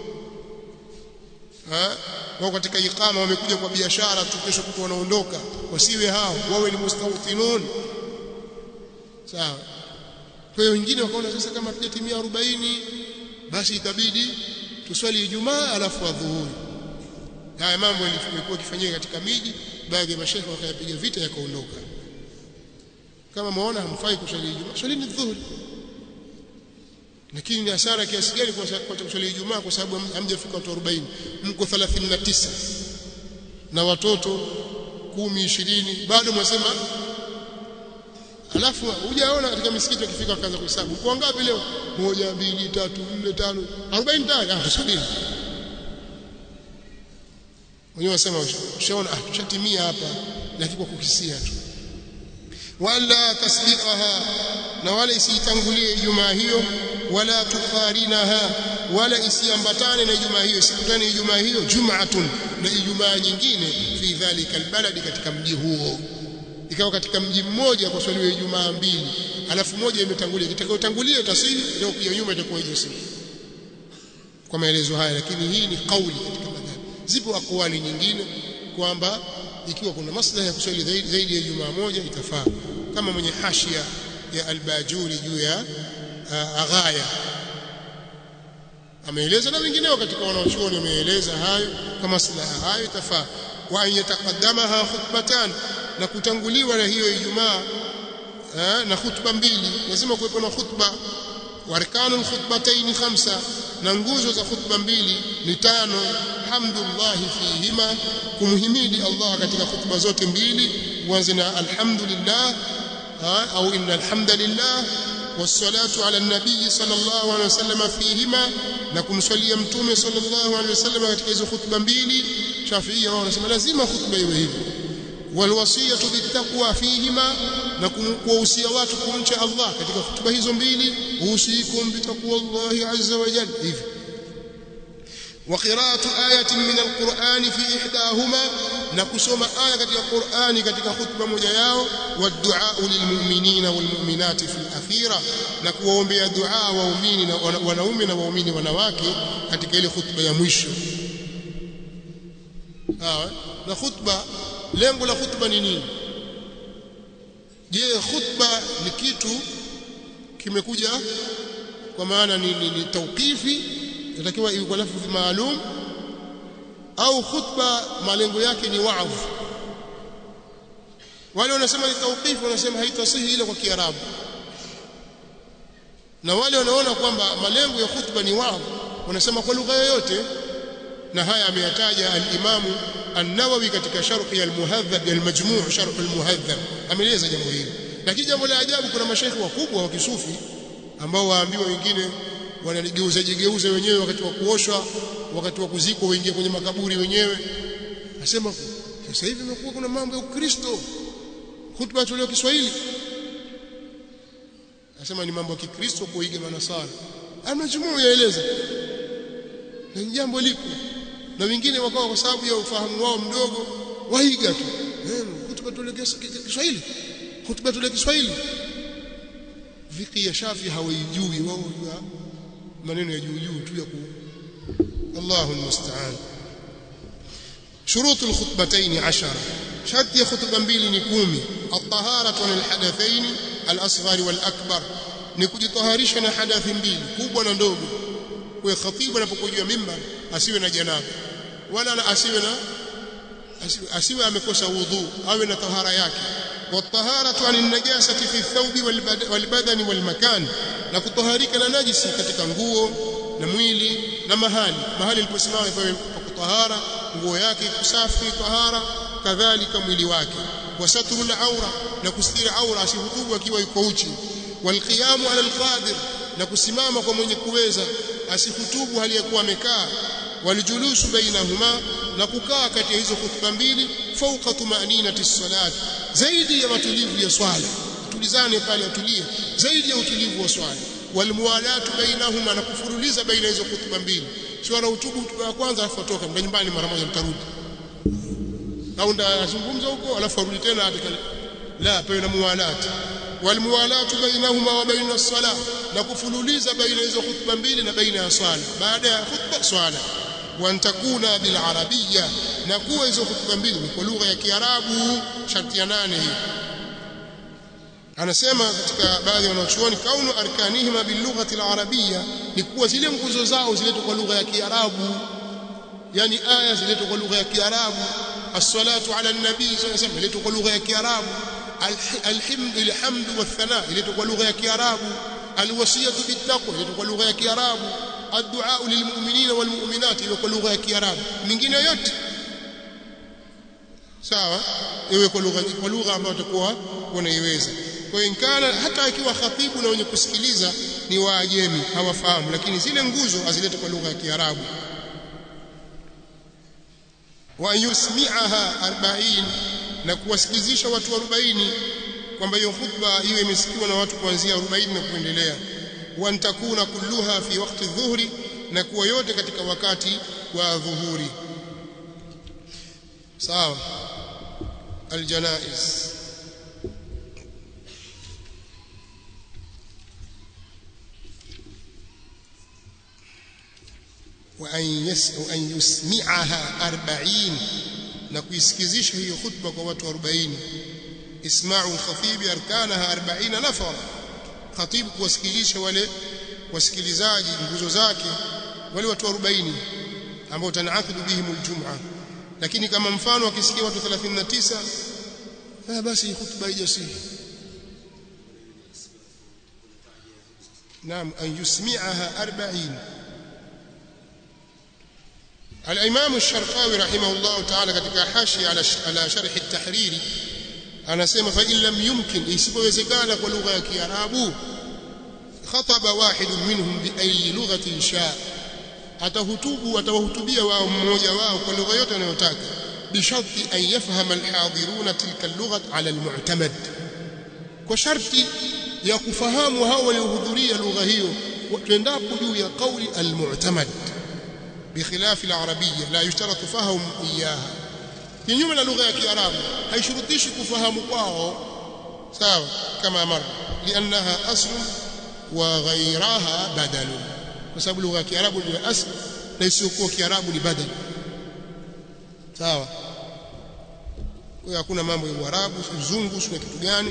[SPEAKER 1] Wao katika iqama wamekuja kwa biashara tu, kesho kutu wanaondoka, wasiwe hao, wawe ni mustawtinun. Sawa? Kwa hiyo wengine wakaona sasa kama tujatimia 40 basi itabidi tuswali Ijumaa alafu adhuhuri. Haya mambo yalikuwa kifanyika katika miji, baadhi ya mashaikh wakayapiga vita yakaondoka. Kama muona hamfai kuswali Ijumaa, swalini dhuhuri. Lakini ni hasara kiasi gani kwa kuswali Ijumaa kwa sababu hamjafika watu 40, mko 39 na watoto 10 20, bado mwasema. Alafu hujaona katika misikiti wakifika wakaanza kuhesabu, uko ngapi leo? 1 2 3 4 5 40 tayari, tusubiri. Wenyewe wasema ushaona tushatimia hapa, lakini kwa kukisia tu. Wala tasbiqaha, na wala isitangulie Ijumaa hiyo. Wala tukharinaha, wala isiambatane na Ijumaa hiyo, isikutane Ijumaa hiyo jum'atun na Ijumaa nyingine fi dhalika albaladi, katika mji huo. Ikawa katika mji mmoja kwa swali Ijumaa 2, alafu moja imetangulia, itakayotangulia tasiri ndio kwa nyuma itakuwa hiyo, kwa maelezo haya. Lakini hii ni kauli katika madhhabi. Zipo akwali nyingine kwamba ikiwa kuna maslaha ya kuswali zaidi ya Ijumaa moja itafaa, kama mwenye hashia ya Al-Bajuri juu ya Aghaya ameeleza, na wengineo katika wanachuoni wameeleza hayo, kama maslaha hayo itafaa. Wa yataqaddamaha khutbatan, na kutanguliwa na hiyo Ijumaa na khutba 2, lazima kuwepo na khutba. Warkanul khutbatayn 5, na nguzo za khutba 2 ni 5. Hamdulillah fihima, kumhimidi Allah katika khutba zote 2, uanze na alhamdulillah au innal hamdalillah, wassalatu ala nabii sallallahu alaihi wasallam fihima, na kumswalia mtume sallallahu alaihi wasallam katika hizo khutba 2. Shafi'i wao wanasema lazima khutba iwe hivyo. Walwasiyatu bittaqwa fihima, na kuwahusia watu kumcha Allah katika khutba hizo 2. Usikum bittaqwallahi azza wa jalla, hivi. wa qira'atu ayatin min alquran fi ihdahuma na kusoma aya katika Qur'ani katika khutba moja yao wa du'a lilmu'minina walmu'minati fil akhira na kuwaombea dua waumini na wanaume na waumini wanawake katika ile khutba ya mwisho. Na khutba, lengo la khutba ni nini? Je, khutba ni kitu kimekuja kwa maana ni tawqifi, inatakiwa iwe kwa lafzi maalum, au khutba malengo yake ni wa'dh? Wale wanasema ni tawqifi wanasema haitasihi ile kwa Kiarabu, na wale wanaona kwamba malengo ya khutba ni wa'dh wanasema kwa lugha yoyote. Na haya ameyataja al-Imam an-Nawawi katika sharh al-Muhadhab al-Majmu' sharh al-Muhadhab, ameeleza jambo hili. Lakini jambo la ajabu, kuna mashaikhi wakubwa wa kisufi ambao waambiwa wengine wanaligeuza wenyewe wakati wa kuoshwa, wakati wa kuzikwa waingia kwenye makaburi wenyewe. Nasema sasa hivi imekuwa kuna mambo ya Ukristo, khutba tulio Kiswahili. Nasema ni mambo ya Kikristo kuiga manasara. Al-Majmu' yaeleza na jambo lipo, na wengine wakawa kwa sababu ya ufahamu wao mdogo waiga tu khutba tulio Kiswahili, khutba tulio Kiswahili. Viki ya Shafi hawaijui wao, maneno ya juu tu ya ku Allahu almusta'an. شروط الخطبتين 10 شرط ya khutba mbili ni 10. at-taharatu anil hadathain al-asghar wal-akbar, ni kujitaharisha na hadathi mbili, kubwa na ndogo. Kwa khatibu anapokuja mimbar asiwe na janaba wala asiwe amekosa wudhu, awe na tahara yake. والطهارة عن النجاسة في الثوب والبدن والمكان, na kutaharika na najisi katika nguo na mwili na mahali aliposimama kwa kutahara, nguo yake kusafi tahara, kadhalika mwili wake. Wasatru al-awra, na kustiri aura asihutubu akiwa yuko uchi. Walqiyamu ala al-qadir, na kusimama kwa mwenye kuweza asihutubu hali ya kuwa amekaa. Waljulusu bainahuma, na kukaa kati ya hizo khutba mbili. Fawqa tumaninati as-salat, zaidi ya matulivu ya swala, tulizane pale atulie zaidi ya utulivu wa swala. Walmuwalatu bainahuma, na kufuruliza baina hizo khutba mbili, sio na hutubu khutba ya kwanza alafu atoka mda nyumbani mara moja mtarudi, au ndio azungumza huko alafu arudi tena atakale. La, baina muwalati. Walmuwalatu bainahuma wa baina as-salah, na kufuruliza baina hizo khutba mbili na baina ya swala, baada ya khutba swala. Wa antakuna bil arabiyya, na kuwa hizo khutba mbili ni kwa lugha ya Kiarabu. Sharti ya 8 hii. Anasema katika baadhi ya wanachuoni, kaunu arkanihima bil lughati al arabiyya, ni kuwa zile nguzo zao ziletwe kwa lugha ya Kiarabu, yani aya ziletwe kwa lugha ya Kiarabu. As-salatu ala an-nabi sallallahu alayhi wasallam iletwe kwa lugha ya Kiarabu. Alhamdu wath-thana iletwe kwa lugha ya Kiarabu. Al-wasiyatu bit-taqwa iletwe kwa lugha ya Kiarabu. Ad-du'a lilmu'minina walmu'minati iwe kwa lugha ya Kiarabu. Mingine yote sawa, iwe kwa lugha ambayo utakuwa unaiweza. Kwa hiyo inkana hata akiwa khatibu na wenye kusikiliza ni waajemi hawafahamu, lakini zile nguzo azilete kwa lugha ya Kiarabu. Wa yusmi'aha 40, na kuwasikilizisha watu 40, kwamba hiyo khutba iwe imesikiwa na watu kuanzia 40 na kuendelea. Wa antakuna kulluha fi waqti adh-dhuhri, na kuwa yote katika wakati wa dhuhuri. Sawa. Aljanaiz, wa an yusmi'aha 40, na kuisikizisha hiyo khutba kwa watu 40. Isma'u al-khatib arkanaha 40 nafara, khatibu kuwasikilizisha wale wasikilizaji nguzo zake wale watu 40 ambao tanaqidu bihim al-jum'a. Lakini kama mfano akisikia watu 39, basi khutba haijasihi. Naam, an yusmi'aha 40. Al-Imam al-Sharqawi rahimahullah ta'ala katika hashia ala sharh at-Tahriri anasema, fa in lam yumkin, isipowezekana kwa lugha ya Kiarabu, khataba wahidun minhum bi ayi lughatin shaa, atawahutubia wao mmoja wao kwa lugha yote anayotaka. Bisharti an yafhama alhadiruna tilka allughat ala almu'tamad, kwa sharti ya kufahamu hao waliohudhuria lugha hiyo tuendapo juu ya kauli almu'tamad. بخلاف العربية لا يشترط فهم إياها kinyume na lugha ya Kiarabu haishurutishi kufahamu kwao sawa kama mara liannaha asl wa ghayraha badal kwa sababu lugha ya Kiarabu ni asl na isiyokuwa Kiarabu ni badal sawa kwa hakuna mambo ya Uarabu uzungu sio kitu gani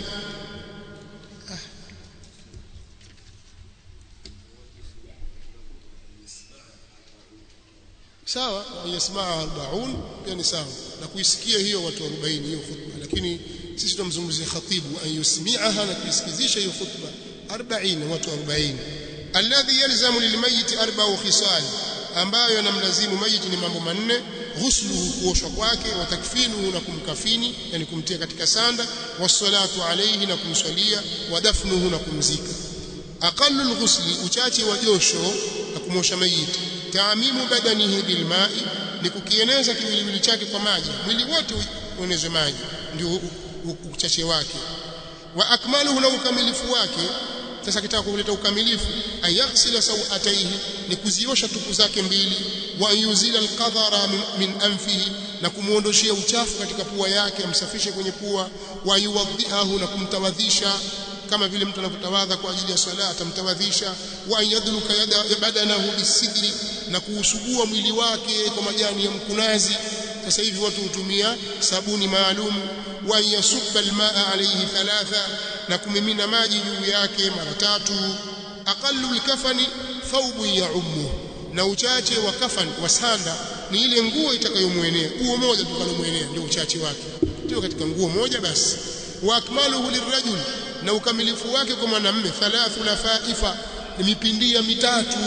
[SPEAKER 1] sawa yasmaa 40 yani sawa na kuisikia hiyo watu 40 hiyo khutba lakini sisi tunamzungumzia khatibu an yusmi'aha na kuisikizisha hiyo khutba 40 watu 40 alladhi yalzamu lilmayit 4 khisal ambayo yanamlazimu mayiti ni mambo manne ghusluhu kuoshwa kwake wa takfinuhu na kumkafini yani kumtia katika sanda wassalatu alayhi na kumswalia wa dafnuhu na kumzika aqallu alghusli uchache wa josho na kumosha mayiti taamimu badanihi bilma'i ni kukieneza kiwiliwili chake kwa maji mwili wote uenezwe maji ndio uchache wake wa akmaluhu na ukamilifu wake sasa kitaka kuleta ukamilifu ayaghsila sawataihi ni kuziosha tupu zake mbili wa yuzila alqadhara min anfihi na kumuondoshia uchafu katika pua yake amsafishe kwenye pua wa yuwadhiahu na kumtawadhisha kama vile mtu anapotawadha kwa ajili ya swala atamtawadhisha wa yadluka badanahu bisidri na kuusugua mwili wake kwa majani ya mkunazi sasa hivi watu hutumia sabuni maalum wa yasubba almaa alayhi thalatha na kumimina maji juu yake mara 3 aqallu alkafani thawbu ya'ummu na uchache wa kafani wa sanda ni ile nguo itakayomuenea nguo moja tukalomuenea ndio uchache wake ndio katika nguo moja basi wa akmaluhu lirajul na ukamilifu wake kwa mwanamume 3 lafaifa ni mipindia mitatu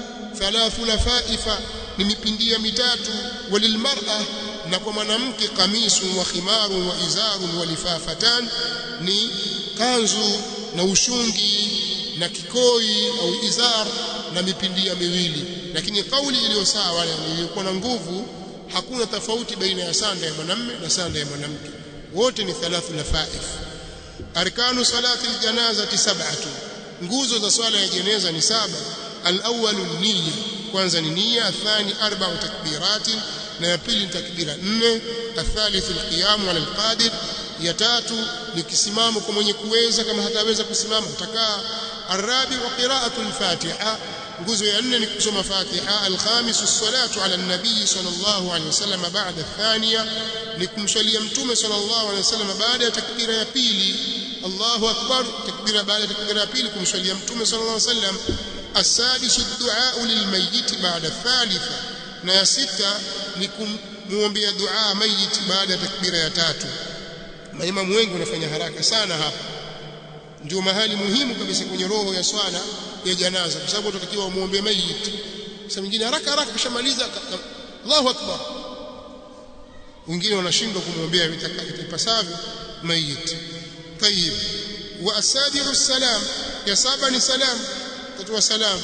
[SPEAKER 1] 3 lafaifa ni mipindia mitatu walilmar'a na kwa mwanamke kamisu wa khimaru wa izaru wa lifafatan ni kanzu na ushungi na kikoi au izar na mipindia miwili lakini kauli iliyo sawa iliyokuwa na nguvu hakuna tofauti baina ya sanda ya mwanamume na sanda ya mwanamke wote ni 3 lafaif arkanu salati aljanazati 7 nguzo za swala ya jeneza ni 7 al-awwal niyya kwanza ni niyya athani 4 takbirat na ya pili ni takbira 4 athalith alqiyam ala alqadir ya tatu ni kisimamo kwa mwenye kuweza kama hataweza kusimama utakaa arabi wa qira'atu al-fatiha nguzo ya 4 ni kusoma fatiha al-khamis as-salatu ala an-nabi sallallahu alayhi wasallam ba'da athaniya ni kumswalia mtume sallallahu alayhi wasallam baada ya takbira ya pili Allahu akbar takbira baada ya takbira ya pili kumswalia mtume sallallahu alayhi wasallam as-sadis ad-du'a lil-mayyit ba'da ath-thalitha na ya 6 ni kumuombea dua mayit baada ya takbira ya 3 maimamu wengi wanafanya haraka sana hapa ndio mahali muhimu kabisa kwenye roho ya swala ya janaza kwa sababu tunatakiwa muombe mayit sasa mwingine haraka kishamaliza Allahu akbar wengine wanashindwa kumuombea ipasavyo mayit tayib wa asadiru salam ya 7 ni salam tatoa salam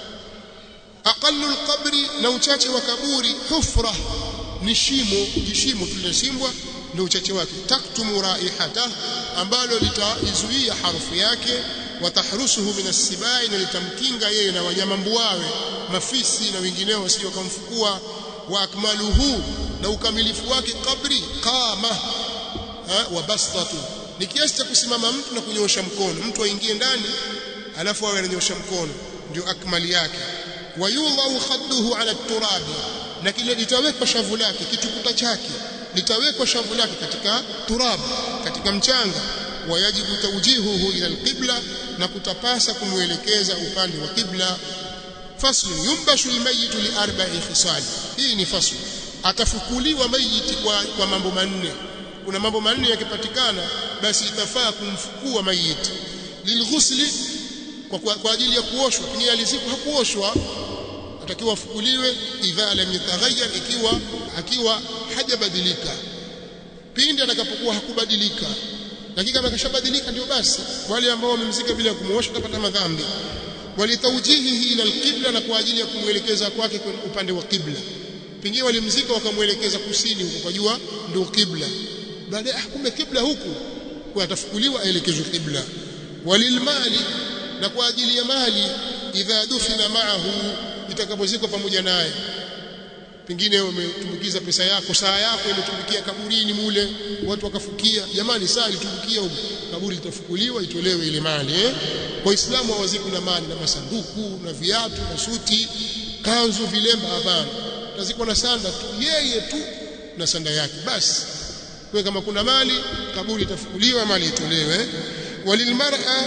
[SPEAKER 1] aqallu alqabri na uchache wa kaburi hufra ni shimo tulilosimbwa ndio uchache wake taktumu raihata ambalo litaizuia harufu yake watahrusuhu min as-sibai na litamkinga yeye na wanyama mbuawe mafisi na wengineo wasio kumfukua wa akmaluhu na ukamilifu wake kabri qama wa bastatu ni kiasi cha kusimama mtu na kunyosha mkono mtu aingie ndani alafu awe ananyosha mkono ndio akmali yake wayudhu khadduhu ala at-turab na kile litawekwa shavu lake kitukuta chake litawekwa shavu lake katika turab katika mchanga wayajibu tawjihuhu ila al-qibla na kutapasa kumuelekeza upande wa qibla fasl yumbashu al-mayyit li 4 khisal hii ni fasl atafukuliwa mayiti kwa mambo manne kuna mambo manne yakipatikana basi itafaa kumfukua mayiti lilghusli kwa ajili ya kuoshwa ni aliziku hakuoshwa atakiwa afukuliwe idha lam yataghayyar akiwa hajabadilika pindi atakapokuwa hakubadilika lakini kama kashabadilika ndio basi wale ambao wamemzika bila kumuosha utapata madhambi walitawjihihi ila alqibla na kwa ajili ya kumuelekeza kwake upande wa qibla pengine walimzika wakamuelekeza kusini huko kwa jua ndio qibla baadaye kumbe qibla huku kwa atafukuliwa aelekezwe qibla walilmali na kwa ajili ya mali idha dufina ma'ahu itakapozikwa pamoja naye pengine umetumbukiza pesa yako, saa yako imetumbukia kaburini mule, watu wakafukia. Jamani, saa ilitumbukia huko, kaburi litafukuliwa, itolewe ile mali. Waislamu hawazikwi na mali na masanduku na viatu na suti, kanzu, vilemba. Hapana, tazikwa na sanda tu, yeye tu na sanda yake basi. Kwa kama kuna mali, kaburi itafukuliwa, mali itolewe. Walilmar'a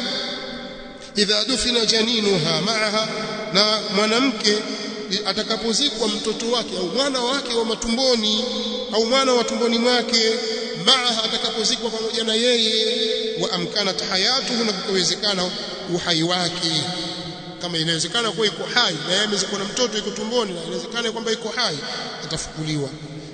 [SPEAKER 1] idha dufina janinuha ma'aha, na mwanamke atakapozikwa mtoto wake au mwana wake wa matumboni au mwana wa tumboni mwake, ma'aha, atakapozikwa pamoja na yeye, wa amkanat hayatuhu, na kuwezekana uhai wake. Kama inawezekana kuwa iko hai na yeye amezikwa na mtoto iko tumboni, na inawezekana kwamba iko hai, atafukuliwa.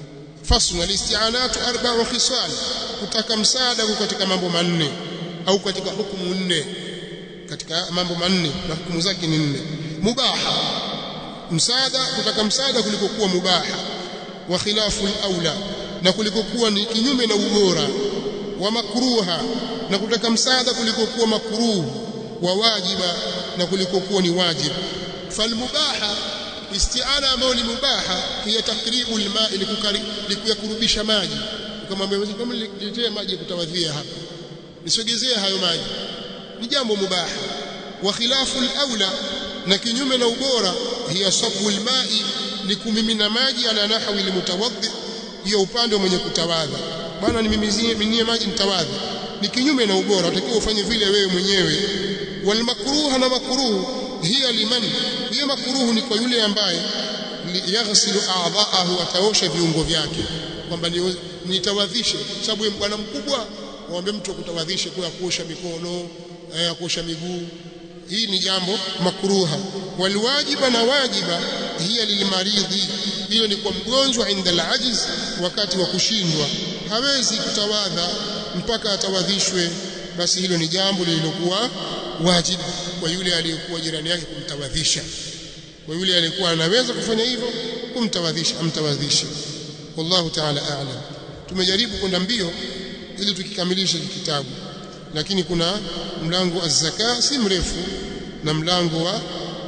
[SPEAKER 1] Fasl al-isti'anatu arba'u khisal, kutaka msaada katika mambo manne au katika hukumu nne, katika mambo manne na hukumu zake ni nne. Mubaha, msaada, kutaka msaada kulikokuwa mubaha. Wa khilafu al-aula, na kulikokuwa ni kinyume na ubora. Wa makruha, na kutaka msaada kulikokuwa makruh. Wa wajiba, na kulikokuwa ni wajib. Falmubaha, isti'ana ambayo ni mubaha, hiya takribu al-ma'i, likuyakurubisha maji. Ukamwambia kama niletee maji kutawadhia hapa, nisogezee hayo maji, ni jambo mubaha. Wa khilafu al-aula, na kinyume na ubora, hiya sabu al-ma'i, ni kumimina maji ala nahwi al-mutawaddi, hiyo upande mwenye kutawadha. Bwana nimiminie maji nitawadha, ni kinyume na ubora, utakiwa ufanye vile wewe mwenyewe. Wal makruha, na makruh hiya liman, hiya makruh ni kwa yule ambaye yaghsilu a'dha'ahu, ataosha viungo vyake, kwamba nitawadhishe. Sababu bwana mkubwa waombe mtu akutawadhishe kwa kuosha mikono, kuosha miguu, hii ni jambo makruha. Walwajiba, na wajiba, hiya lilmaridhi, hiyo ni kwa mgonjwa, inda al-ajiz, wakati wa kushindwa, hawezi kutawadha mpaka atawadhishwe, basi hilo ni jambo lililokuwa wajibu kwa yule aliyekuwa jirani yake kumtawadhisha. Kwa yule aliyekuwa anaweza kufanya hivyo, kumtawadhisha, amtawadhishe. Wallahu ta'ala a'lam. Tumejaribu kwenda mbio ili tukikamilisha kitabu, lakini kuna mlango az-zaka si mrefu na mlango wa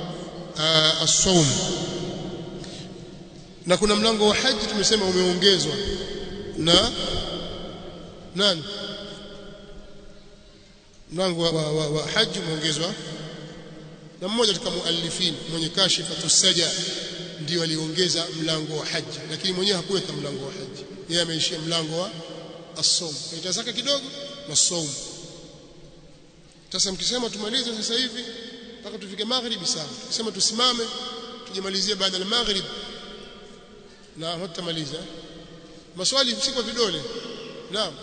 [SPEAKER 1] as-sawm, na kuna mlango wa haji tumesema umeongezwa na nani, mlango wa haji umeongezwa na mmoja katika muallifin mwenye Kashifatu Saja, ndio aliongeza mlango wa haji, lakini mwenyewe hakuweka mlango wa haji, yeye ameishia mlango wa as-sawm. Itazaka kidogo na sawm. Sasa mkisema tumalize sasa hivi mpaka tufike magharibi, sawa. Tukisema tusimame tujimalizie baada ya maghrib, na hatamaliza maswali si kwa vidole. Naam,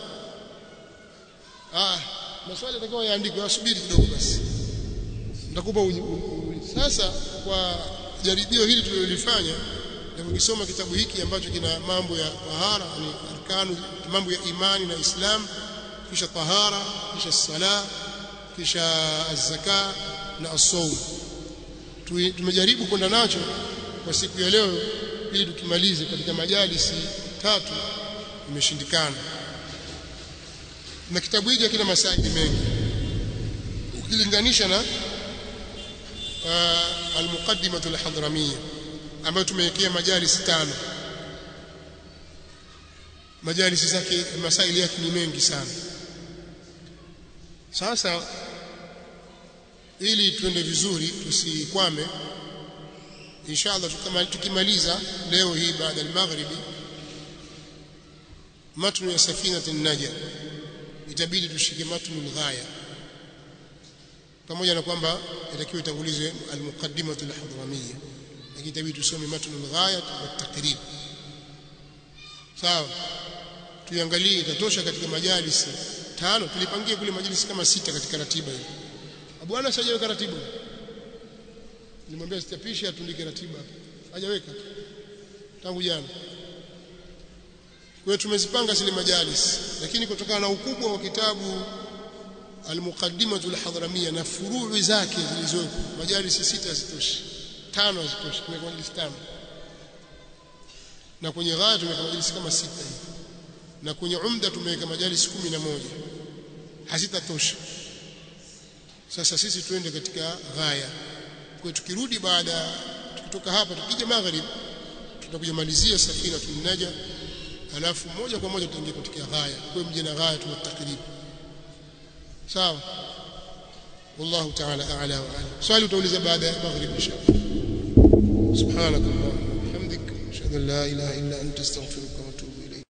[SPEAKER 1] maswali yatakuwa yaandikwe, asubiri kidogo basi, nitakupa sasa. Kwa jaribio hili tulilofanya na ukisoma kitabu hiki ambacho kina mambo ya tahara, ni arkanu, mambo ya imani na Islam, kisha tahara, kisha sala, kisha az-zaka na as-sawm, tumejaribu kwenda nacho kwa siku ya leo ili tukimalize katika majalisi 3, imeshindikana. Na kitabu hiki kina masaili mengi ukilinganisha na al-muqaddimah al-hadramiyya ambayo tumewekea majalisi 5. Majalisi zake, masaili yake ni mengi sana. Sasa ili tuende vizuri, tusikwame, inshallah tukimaliza leo hii baada ya magharibi matnu ya Safinatu an-Najah, itabidi tushike matnu al-Ghaya, pamoja na kwamba itakiwa itangulizwe al-muqaddimah al-hadramiyya, lakini itabidi tusome matnu al-Ghaya wa taqrib. Sawa, tuangalie itatosha katika majalisi 5. Tulipangia kule majalisi kama 6 katika ratiba hii. Bwana hajaweka ratiba, nilimwambia sitapishe atundike ratiba hapa, hajaweka tangu jana. Kwa hiyo tumezipanga zile majalis, lakini kutokana na ukubwa wa kitabu al-muqaddimah al-hadramiyya na furuu zake zilizopo, majalis 6 hazitoshi, 5 hazitoshi, tumeweka majalis 5. Na kwenye Ghaya tumeweka majalis kama 6 hivi, na kwenye Umda tumeweka majalis 11, hazitatosha. Sasa sisi tuende katika Ghaya. Kwa tukirudi tukitoka hapa tukija maghrib tutakuja malizia Safinatun Najah, alafu moja kwa moja tutaingia katika ghaya. Kwa mje na ghaya tunatakribu. Sawa? Wallahu ta'ala a'la wa a'lam. Swali utauliza baada ya maghrib inshallah. Subhanakallahumma wa bihamdika ashhadu an la ilaha illa anta astaghfiruka